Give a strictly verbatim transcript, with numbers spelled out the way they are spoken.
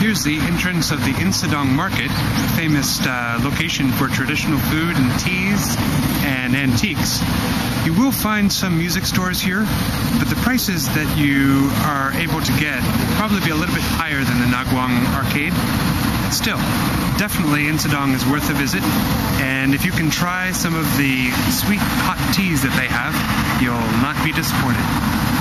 Here's the entrance of the Insadong Market, a famous uh, location for traditional food and teas and antiques. You will find some music stores here, but the prices that you are able to get will probably be a little bit higher than the Nagwang Arcade. Still, definitely Insadong is worth a visit, and if you can try some of the sweet hot teas that they have, you'll not be disappointed.